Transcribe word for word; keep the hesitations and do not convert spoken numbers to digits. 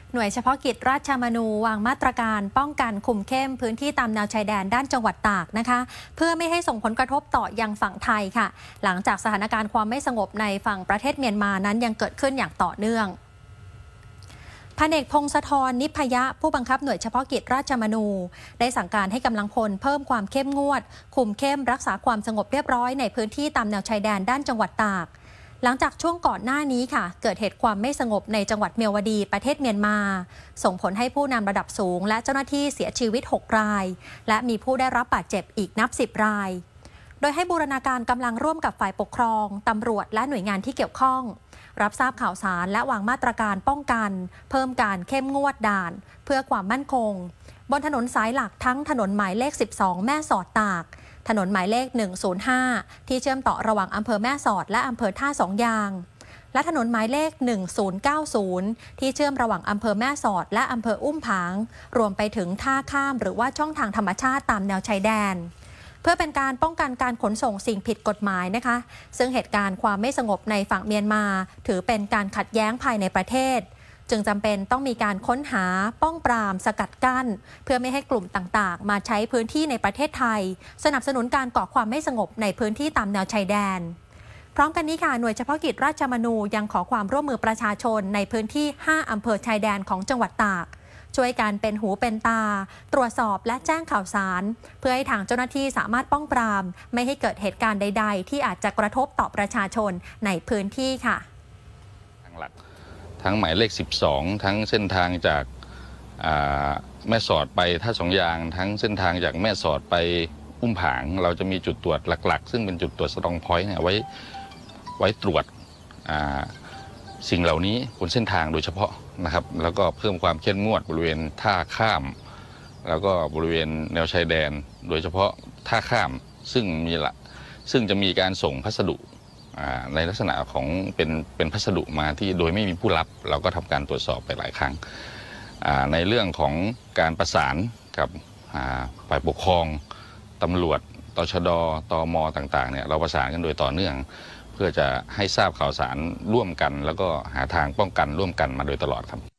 หน่วยเฉพาะกิจราชมนูวางมาตรการป้องกันคุมเข้มพื้นที่ตามแนวชายแดนด้านจังหวัดตากนะคะเพื่อไม่ให้ส่งผลกระทบต่อยังฝั่งไทยค่ะหลังจากสถานการณ์ความไม่สงบในฝั่งประเทศเมียนมานั้นยังเกิดขึ้นอย่างต่อเนื่องพันเอกพงศธรนิพยะผู้บังคับหน่วยเฉพาะกิจราชมนูได้สั่งการให้กำลังพลเพิ่มความเข้มงวดคุมเข้มรักษาความสงบเรียบร้อยในพื้นที่ตามแนวชายแดนด้านจังหวัดตากหลังจากช่วงก่อนหน้านี้ค่ะเกิดเหตุความไม่สงบในจังหวัดเมียวดีประเทศเมียนมาส่งผลให้ผู้นำระดับสูงและเจ้าหน้าที่เสียชีวิตหกรายและมีผู้ได้รับบาดเจ็บอีกนับสิบรายโดยให้บูรณาการกำลังร่วมกับฝ่ายปกครองตำรวจและหน่วยงานที่เกี่ยวข้องรับทราบข่าวสารและวางมาตรการป้องกันเพิ่มการเข้มงวดด่านเพื่อความมั่นคงบนถนนสายหลักทั้งถนนหมายเลขสิบสองแม่สอดตากถนนหมายเลขหนึ่งศูนย์ห้าที่เชื่อมต่อระหว่างอำเภอแม่สอดและอำเภอท่าสองยางและถนนหมายเลขหนึ่งศูนย์เก้าศูนย์ที่เชื่อมระหว่างอำเภอแม่สอดและอำเภออุ้มผางรวมไปถึงท่าข้ามหรือว่าช่องทางธรรมชาติตามแนวชายแดนเพื่อเป็นการป้องกันการขนส่งสิ่งผิดกฎหมายนะคะซึ่งเหตุการณ์ความไม่สงบในฝั่งเมียนมาถือเป็นการขัดแย้งภายในประเทศจึงจำเป็นต้องมีการค้นหาป้องปรามสกัดกั้นเพื่อไม่ให้กลุ่มต่างๆมาใช้พื้นที่ในประเทศไทยสนับสนุนการก่อความไม่สงบในพื้นที่ตามแนวชายแดนพร้อมกันนี้ค่ะหน่วยเฉพาะกิจราชมนูยังขอความร่วมมือประชาชนในพื้นที่ห้าอำเภอชายแดนของจังหวัดตากช่วยกันเป็นหูเป็นตาตรวจสอบและแจ้งข่าวสารเพื่อให้ทางเจ้าหน้าที่สามารถป้องปรามไม่ให้เกิดเหตุการณ์ใดๆที่อาจจะกระทบต่อประชาชนในพื้นที่ค่ะทางหลักทั้งหมายเลขสิบสองทั้งเส้นทางจากแม่สอดไปท่าสองยางทั้งเส้นทางจากแม่สอดไปอุ้มผางเราจะมีจุดตรวจหลักๆซึ่งเป็นจุดตรวจสตรองพอยต์เนี่ยไว้ไว้ตรวจสิ่งเหล่านี้บนเส้นทางโดยเฉพาะนะครับแล้วก็เพิ่มความเข้มงวดบริเวณท่าข้ามแล้วก็บริเวณแนวชายแดนโดยเฉพาะท่าข้ามซึ่งมีละซึ่งจะมีการส่งพัสดุในลักษณะของเป็นเป็นพัสดุมาที่โดยไม่มีผู้รับเราก็ทำการตรวจสอบไปหลายครั้งในเรื่องของการประสานกับฝ่ายปกครองตำรวจตชดตมต่างๆเนี่ยเราประสานกันโดยต่อเนื่องเพื่อจะให้ทราบข่าวสารร่วมกันแล้วก็หาทางป้องกันร่วมกันมาโดยตลอดครับ